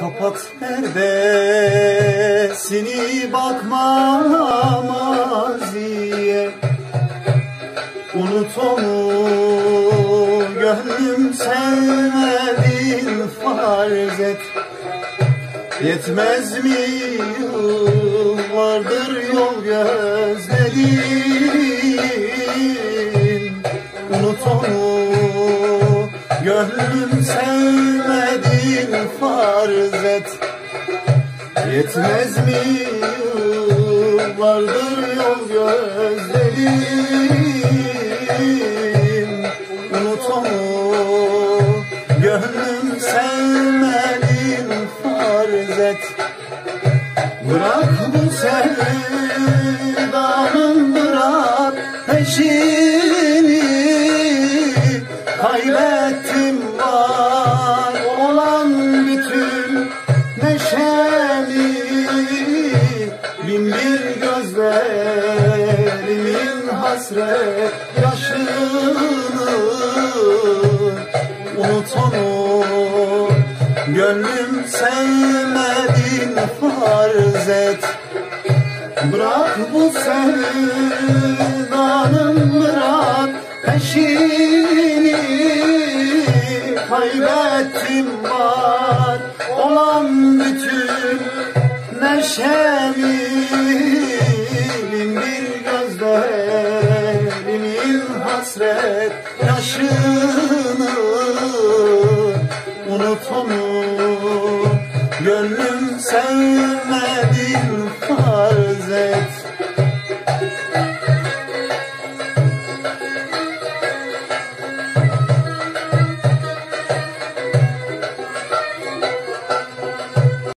Kapat perdesini, bakma maziye. Unut onu, gönlüm sevmedin farz et. Yetmez mi yıllardır yol gözledin? Unut onu, gönlüm sevmedin farz et. Yetmez mi yıllardır yol gözledin? Unut onu, gönlüm sevmedin farz et. Bırak bu sevdanın, bırak peşini. Kaybettim var olan bütün neşemi. Bin bir gözlerimin hasret yaşını. Unut onu, gönlüm sevmedin farz et. Bırak bu sevdanın, bırak peşini. Kaybettim var olan bütün neşemi. Bin bir gözlerimin hasret yaşını. Unut onu, gönlüm sevmedin farz et.